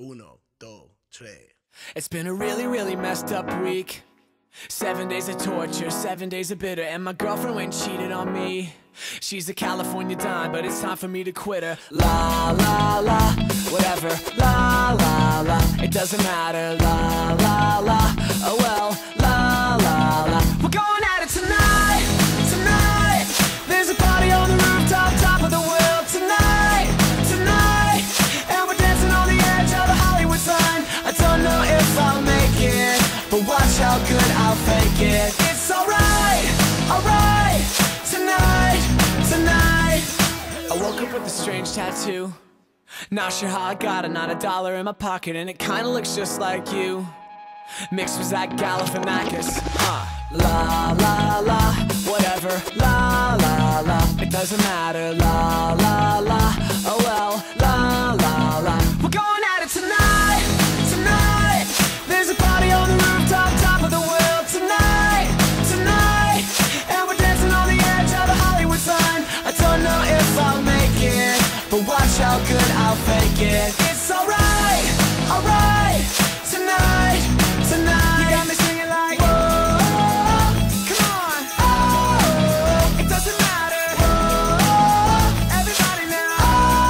Uno, dos, tres. It's been a really messed up week. 7 days of torture, 7 days of bitter, and my girlfriend went and cheated on me. She's a California dime, but it's time for me to quit her. La la la, whatever. La la la, it doesn't matter. La la la, oh well. La la la, we're going at it tonight, tonight. There's a party on the rooftop, top of the world tonight, tonight. And we're dancing on the edge of the Hollywood sign. I don't know if I'll make it, but watch how good I'll fake it. It's alright, alright, tonight, tonight. I woke up with a strange tattoo. Not sure how I got it, not a dollar in my pocket, and it kinda looks just like you. Mixed with Zach Galifianakis, La la la, whatever. La la la, it doesn't matter. La la la, oh well. La la la, we're going at it tonight, tonight. There's a party on the rooftop, top of the world tonight, tonight. And we're dancing on the edge of the Hollywood sign. I don't know if I'll make it, but watch how good I'll fake it. It's alright, alright, tonight, tonight. You got me singing like, whoa, come on, oh, it doesn't matter, whoa, everybody now,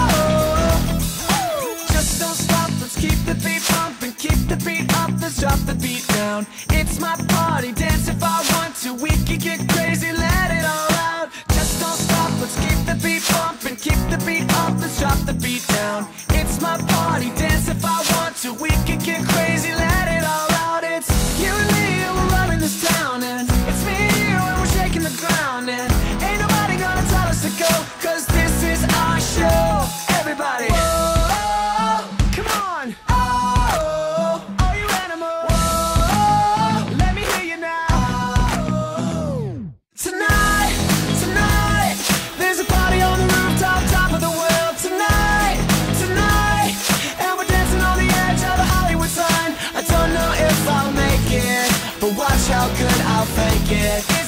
oh, just don't stop, let's keep the beat pumping, keep the beat up, let's drop the beat down. It's my party, dance if I want to, we can get crazy, let it all out. Just don't stop, let's keep the beat pumping, keep the beat up, let's drop the beat down. It's my party, dance if I want to, we can get crazy, let it all out. It's you and me and we're running this town, and it's me and you and we're shaking the ground, and ain't nobody gonna tell us to go, cause this is our show. Everybody, whoa, come on, oh, oh, you animal, whoa, let me hear you now. Tonight, tonight, there's a party on the rooftop, top of the world tonight, tonight. And we're dancing on the edge of the Hollywood sign. I don't know if I'll make it, but watch how good I'll fake it.